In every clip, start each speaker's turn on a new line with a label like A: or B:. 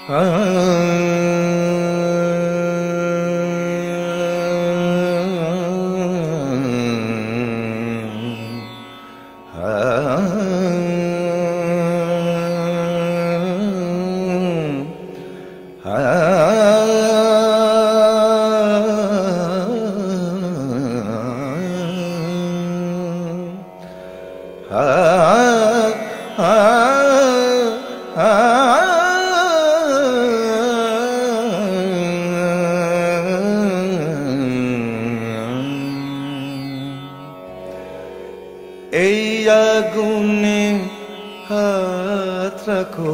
A: এই আগুনে হাত রাখো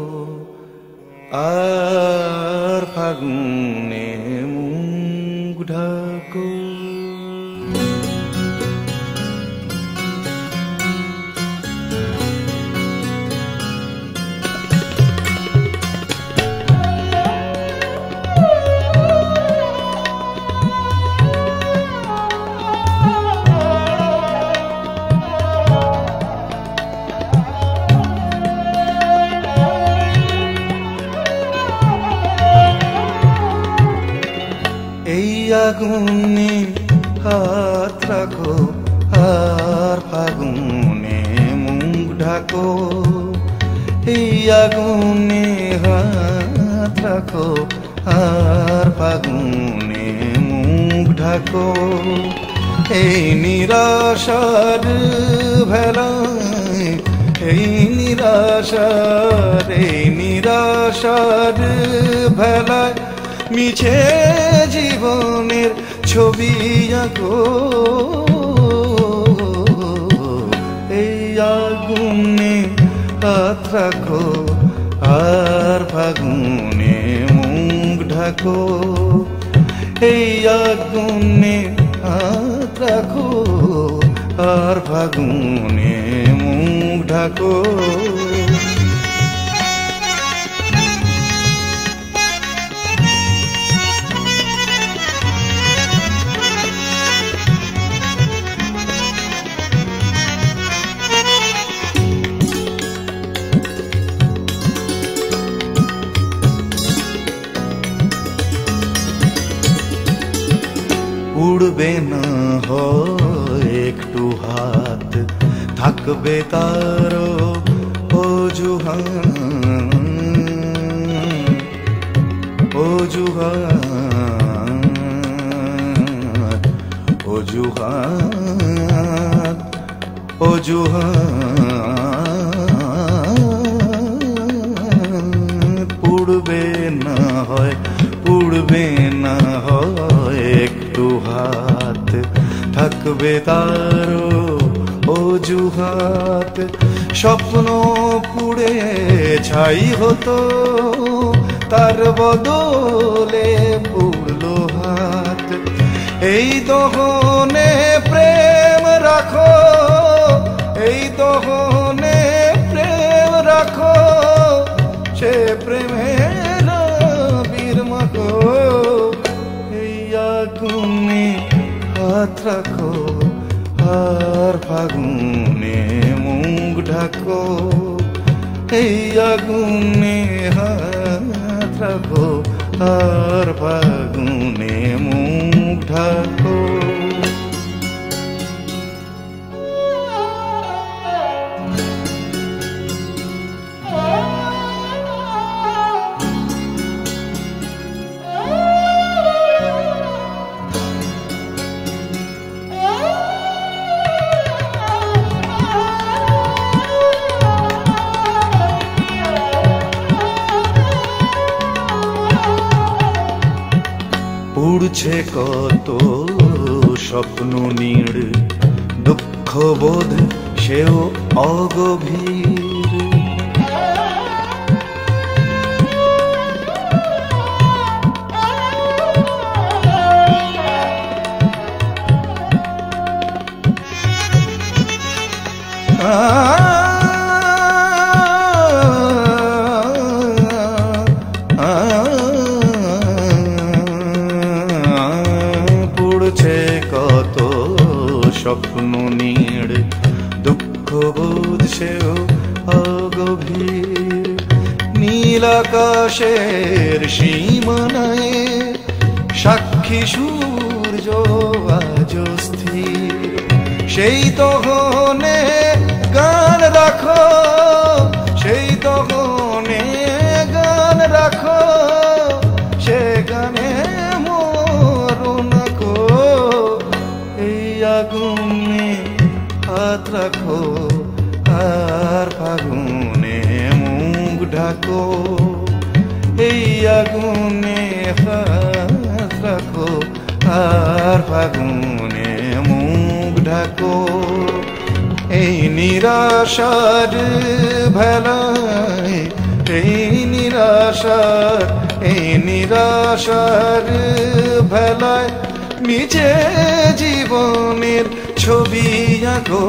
A: আর ফাগুনে মুখ ঢাকো। এই আগুনে হাত রাখো আর ফাগুনে মুখ ঢাকো। এই আগুনে হাত রাখো আর ফাগুনে মুখ ঢাকো। এই নিরাশার ভেলায় এই নিরাশার ভেলায় মিছে জীবনের ছবি আঁকো। এই আগুনে হাত রাখো আর ফাগুনে মুখ ঢাকো। এই আগুনে হাত রাখো আর ফাগুনে মুখ ঢাকো। উড়বে না হয় একটু হাত, থাকবে তার অজুহাত অজুহাত অজুহাত অজুহাত। উড়বে না হয় একটু হাত, থাকবে তার অজুহাত। স্বপ্ন পুড়ে ছাই হতো তার বদলে পুড়লো হাত। এই দহনে প্রেম রাখো, এই দহনে প্রেম রাখো, সে প্রেমের বীর মাখো। এই আগুনে হাত রাখো আর ফাগুনে মুখ ঢাকো। এই আগুনে হাত রাখো আর ফাগুনে মুখ ঢাকো। উড়ছে কত স্বপ্ন নীড়, দুঃখ বোধ সেও অগভীর। কত স্বপ্ন নীড়, দুঃখ বোধ সেও অগভীর। নিয়ে নীলাকাশের সীমানায় সাক্ষী সূর্য আজ স্থির। সেই তহনে গান রাখো, সেই তহনে গান রাখো, সে গানে মরণ কো। এই আগুনে হাত রাখো আর ফাগুনে মুখ ঢাকো। এই আগুনে হাত রাখো আর ফাগুনে মুখ ঢাকো। এই নিরাশার ভেলায়, এই নিরাশার ভেলায় নিজে জীবনের ছবি আঁকো।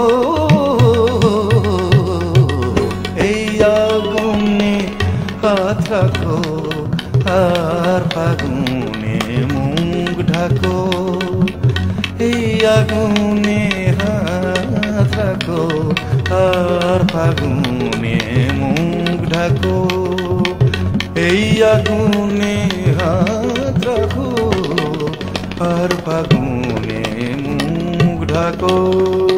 A: এই আগুনে হাত রাখো আর ফাগুনে মুখ ঢাকো। এই আগুনে হাত রাখো আর ফাগুনে মুখ ঢাকো। এই আগুনে হাত রাখো আর ফাগুনে মুখ ঢাকো।